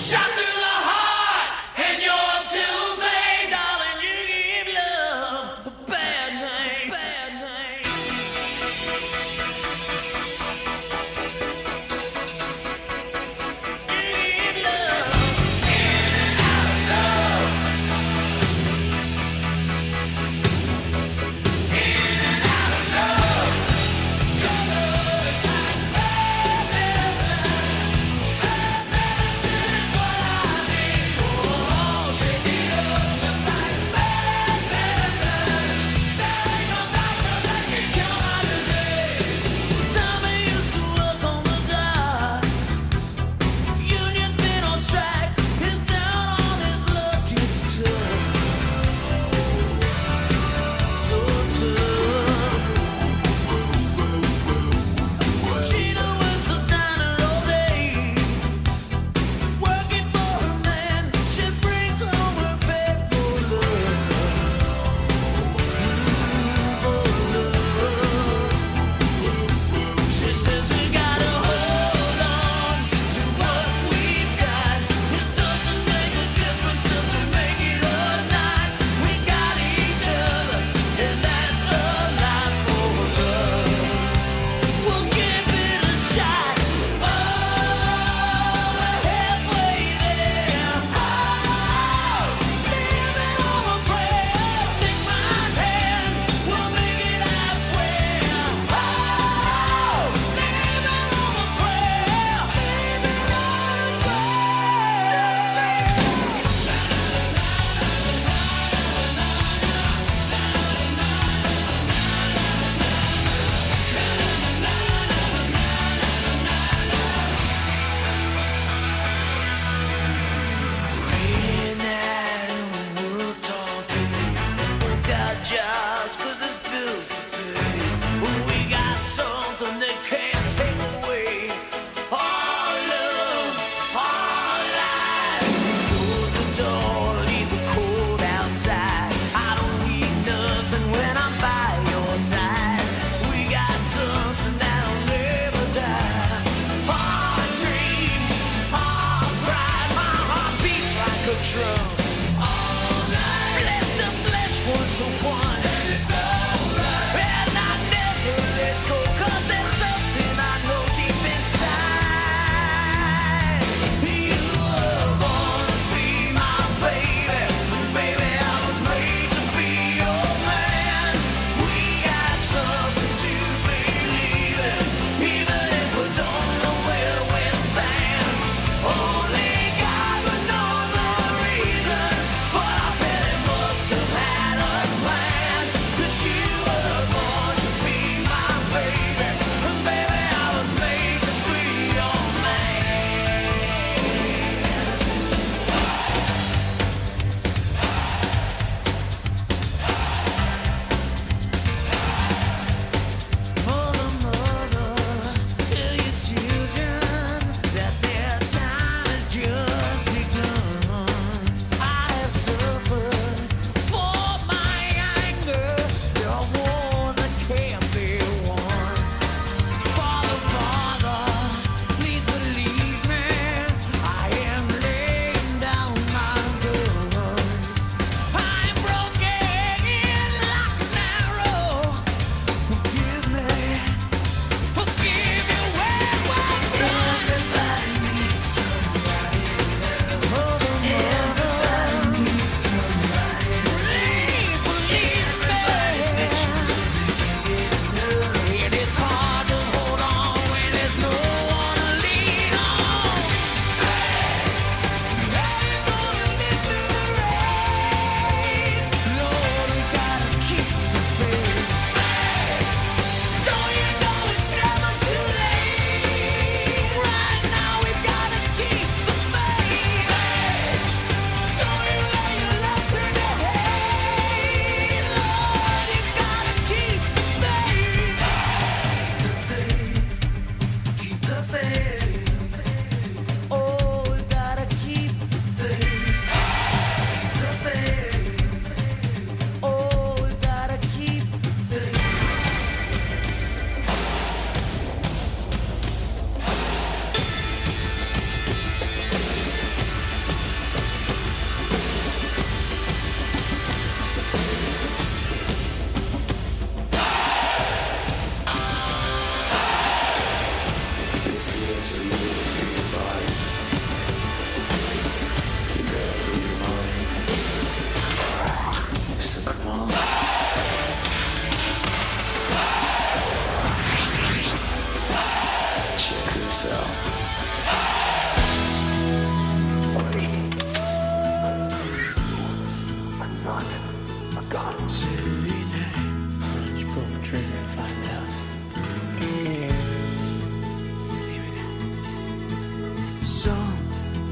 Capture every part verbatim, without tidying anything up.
Shot through the heart, and you're to blame, darling. You give love a bad name, bad name. You give love in and out of love, in and out of love. Your love is like bad medicine. Bad medicine is what I need. Oh, shake it up just like bad medicine. There ain't no doctor that can cure my disease. Tommy used to work on the docks. Union's been on strike. He's down on his luck. It's tough, so tough. Gina works the diner all day, working for her man. She brings home her bed for love, for love. She says we gotta hold on to what we've got. It doesn't make a difference if we make it or not. We got each other, and that's a lot for love. We'll give it a shot. Oh, we're halfway there. Oh, living on a prayer. Take my hand, we'll make it, I swear. Oh, living on a prayer. Living on a Rainy night and we worked all day. We got jobs 'cause there's bills to pay. We got something they can't take away. Our love, our life. Close the door, leave the cold outside. I don't need nothing when I'm by your side. We got something that'll never die. Our dreams, our pride. My heart beats like a drum. All night, flesh to flesh, one to one. And it's alright. And I never let go, 'cause there's something I know deep inside. You were born to be my baby. Baby, I was made to be your man. We got something to believe in, even if we don't know where we stand. Only God would know the reason.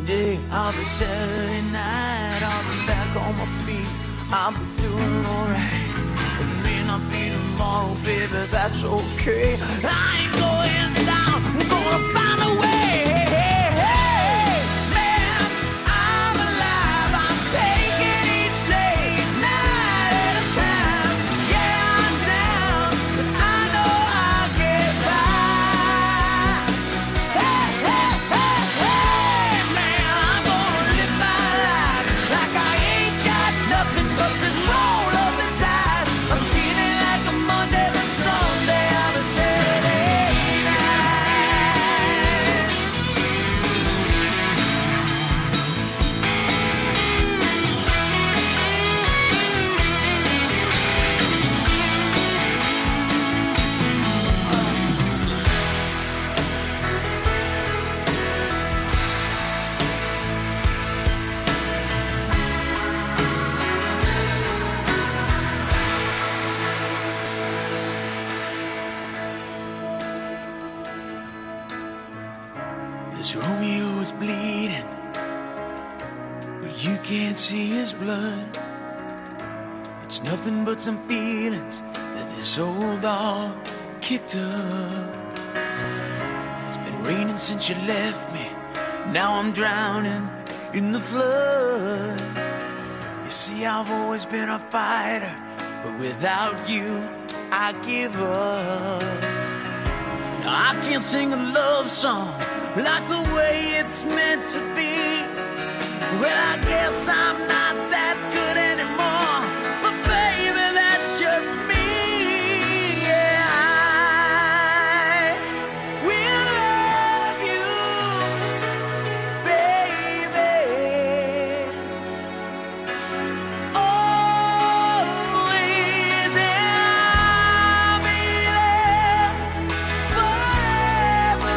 Sunday, I'll be Saturday night, I'll be back on my feet, I'll be doing alright. It may not be tomorrow, baby, that's okay. I ain't going down, I'm gonna find a way. This Romeo is bleeding, but you can't see his blood. It's nothing but some feelings that this old dog kicked up. It's been raining since you left me, now I'm drowning in the flood. You see, I've always been a fighter, but without you, I give up. Now I can't sing a love song like the way it's meant to be. Well, I guess I'm not that good anymore, but baby, that's just me. Yeah, I will love you, baby, always, and I'll be there forever.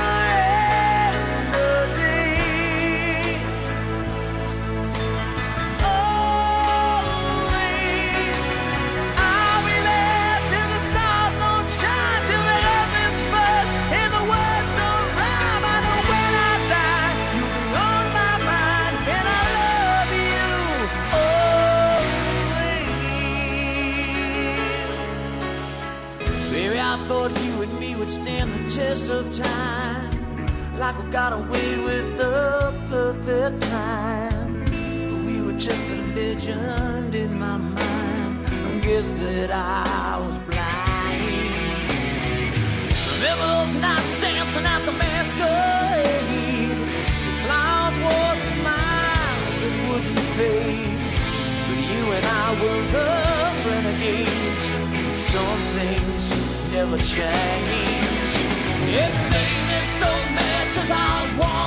I thought you and me would stand the test of time, like we got away with the perfect time. But we were just a legend in my mind. I guess that I was blind. Remember those nights dancing at the masquerade? The clowns wore smiles that wouldn't fade, but you and I were the renegades. Some things never change. It made me so mad 'cause I want